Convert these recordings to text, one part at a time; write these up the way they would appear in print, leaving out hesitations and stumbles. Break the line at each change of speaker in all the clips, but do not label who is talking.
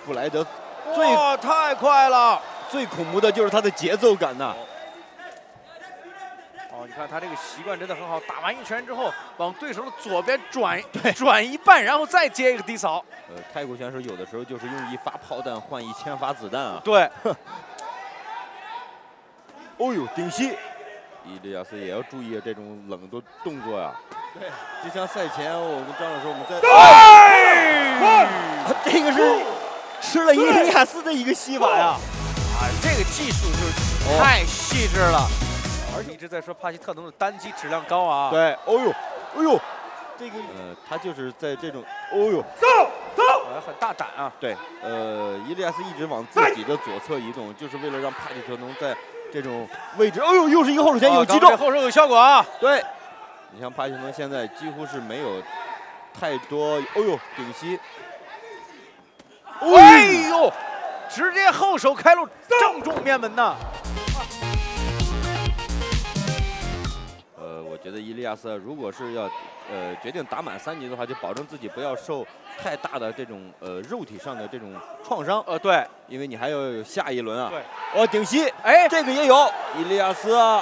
布莱德
哇，太快了！
最恐怖的就是他的节奏感呐。
哦，你看他这个习惯真的很好，打完一拳之后，往对手的左边转一半，然后再接一个低扫。
泰国选手有的时候就是用1发炮弹换1000发子弹啊。
对。
哦呦，顶膝！伊利亚斯也要注意这种冷的动作呀。对，就像赛前我们张老师我们在。这个是吃了伊利亚斯的一个膝法呀。
这个技术就是太细致了。而且一直在说帕奇特农的单击质量高啊。
对，哦呦，哎呦，这个他就是在这种，哦呦，
很大胆啊。
对，伊利亚斯一直往自己的左侧移动，就是为了让帕奇特农在这种位置，哦呦，又是一个后手拳，有击中，
后手有效果啊。
对，你像帕奇特农现在几乎是没有太多，哦呦，顶膝，
哎呦，直接后手开路，正中面门呐。
我觉得伊利亚斯如果是要决定打满3级的话，就保证自己不要受太大的这种肉体上的这种创伤。
对，
因为你还要有下一轮啊。
对。
哦，顶膝，哎，这个也有伊利亚斯啊。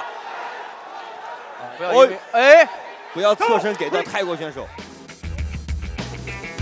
不要因为不
要侧身给到泰国选手。